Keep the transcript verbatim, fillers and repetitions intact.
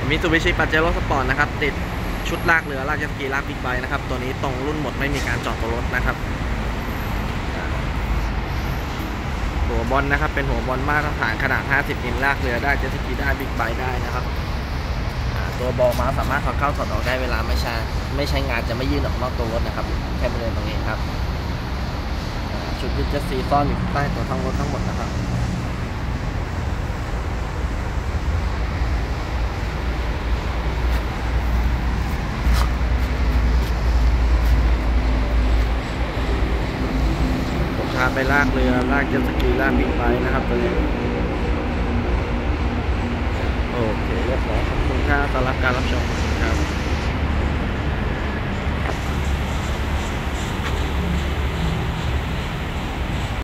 มิตซูบิชิปาเจโร่สปอร์ตนะครับติดชุดลากเรือลากเจ็ตสกีลากบิ๊กไบค์นะครับตัวนี้ตรงรุ่นหมดไม่มีการจอดตัวรถนะครับหัวบอลนะครับเป็นหัวบอลมาตรฐานขนาดห้าสิบมิลลากเรือได้เจ็ตสกีได้บิ๊กไบค์ได้นะครับตัวบอลมาสามารถถอดเข้าถอดออกได้เวลาไม่ใช้ไม่ใช้งานจะไม่ยื่นออกนอกตัวรถนะครับแค่บริเวณตรงนี้ครับชุดยึดเจ็ตซีซ่อนอยู่ใต้ตัวท้องรถทั้งหมดนะครับพาไปลากเรือลากเจ็ตสกีลากบิ๊กไบค์นะครับตัวนี้โอเคเรียบร้อยขอบคุณครับสำหรับการรับชมครับ